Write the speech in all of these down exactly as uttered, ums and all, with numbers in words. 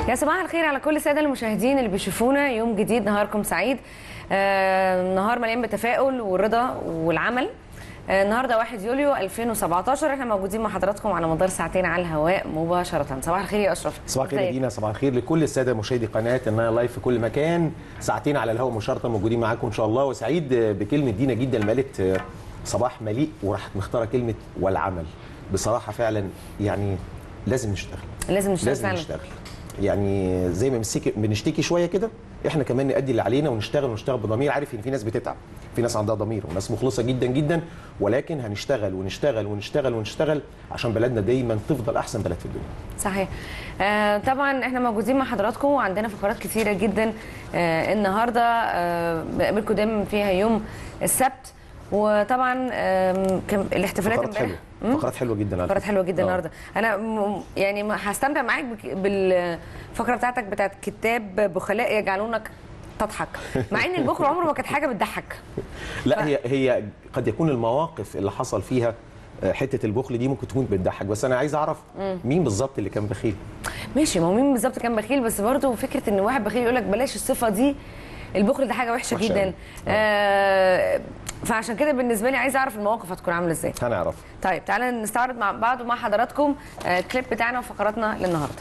يا صباح الخير على كل الساده المشاهدين اللي بيشوفونا. يوم جديد، نهاركم سعيد. آه نهار مليان بالتفاؤل والرضا والعمل. آه النهارده واحد يوليو ألفين وسبعتاشر، احنا موجودين مع حضراتكم على مدار ساعتين على الهواء مباشره. صباح الخير يا اشرف. صباح الخير يا دينا، صباح الخير لكل الساده مشاهدي قناه النايل لايف في كل مكان. ساعتين على الهواء مباشره موجودين معاكم ان شاء الله، وسعيد بكلمه دينا جدا اللي قالت صباح مليء وراحت مختاره كلمه والعمل. بصراحه فعلا يعني لازم نشتغل لازم نشتغل لازم فعلا. نشتغل يعني زي ما بنشتكي شويه كده، احنا كمان نأدي اللي علينا ونشتغل ونشتغل بضمير. عارف ان في ناس بتتعب، في ناس عندها ضمير وناس مخلصه جدا جدا، ولكن هنشتغل ونشتغل ونشتغل ونشتغل عشان بلدنا دايما تفضل احسن بلد في الدنيا. صحيح. آه طبعا احنا موجودين مع حضراتكم وعندنا فقرات كثيره جدا. آه النهارده آه بقابلكم دايما فيها يوم السبت، وطبعا الاحتفالات فقرات حلوه فقرات حلوه جدا فقرات حلوه جدا النهارده. انا يعني هستمتع معاك بالفقره بتاعتك بتاعت كتاب بخلاء يجعلونك تضحك، مع ان البخل عمره ما كانت حاجه بتضحك. لا ف... هي هي قد يكون المواقف اللي حصل فيها حته البخل دي ممكن تكون بتضحك، بس انا عايز اعرف مم. مين بالظبط اللي كان بخيل. ماشي، ما هو مين بالظبط كان بخيل، بس برضه فكره ان واحد بخيل يقول لك بلاش الصفه دي، البخل ده حاجه وحشه, وحشة جدا. آه فعشان كده بالنسبه لي عايزه اعرف المواقف هتكون عامله ازاي. هنعرف. طيب تعالى نستعرض مع بعض ومع حضراتكم آه الكليب بتاعنا وفقراتنا للنهارده.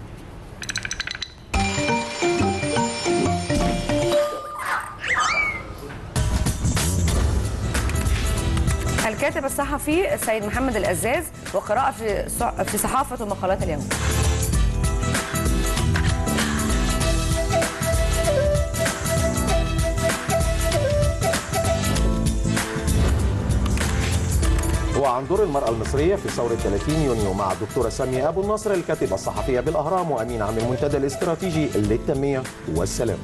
الكاتب الصحفي السيد محمد القزاز وقراءه في في صحافه ومقالات اليوم. وعن دور المرأة المصرية في ثورة ثلاثين يونيو مع الدكتورة سامية أبو النصر الكاتبة الصحفية بالأهرام وأمين عام المنتدى الاستراتيجي للتنمية والسلام.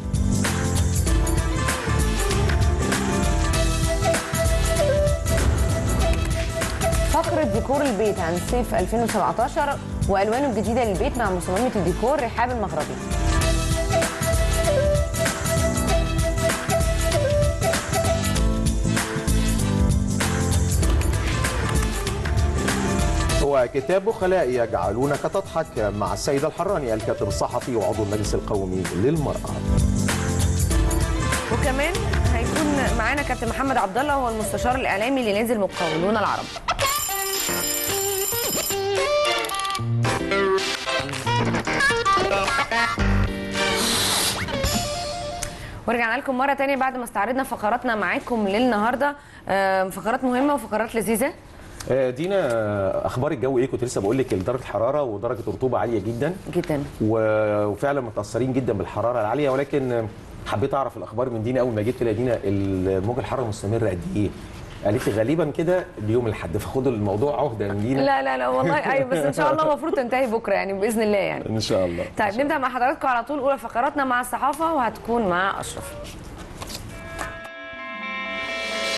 فقرة ديكور البيت عن صيف ألفين وسبعتاشر وألوانه الجديدة للبيت مع مصممة الديكور رحاب المغربي. وكتاب بخلاء يجعلونك تضحك مع السيدة الحراني الكاتب الصحفي وعضو المجلس القومي للمرأة. وكمان هيكون معانا كابتن محمد عبد الله، هو المستشار الاعلامي لنادي المقاولون العرب. ورجعنا لكم مره ثانيه بعد ما استعرضنا فقراتنا معاكم للنهارده. فقرات مهمه وفقرات لذيذه. دينا، اخبار الجو ايه؟ كنت لسه بقول لك درجه الحراره ودرجه الرطوبه عاليه جدا جدا، وفعلا متاثرين جدا بالحراره العاليه، ولكن حبيت اعرف الاخبار من دينا. اول ما جيت دينا الموج الحراره مستمره قد ايه؟ قالت لي غالبا كده اليوم الاحد، فخدوا الموضوع عهده من دينا. لا لا لا والله ايوه، بس ان شاء الله المفروض تنتهي بكره يعني باذن الله يعني ان شاء الله. طيب نبدا مع حضراتكم على طول اولى فقراتنا مع الصحافه، وهتكون مع اشرف.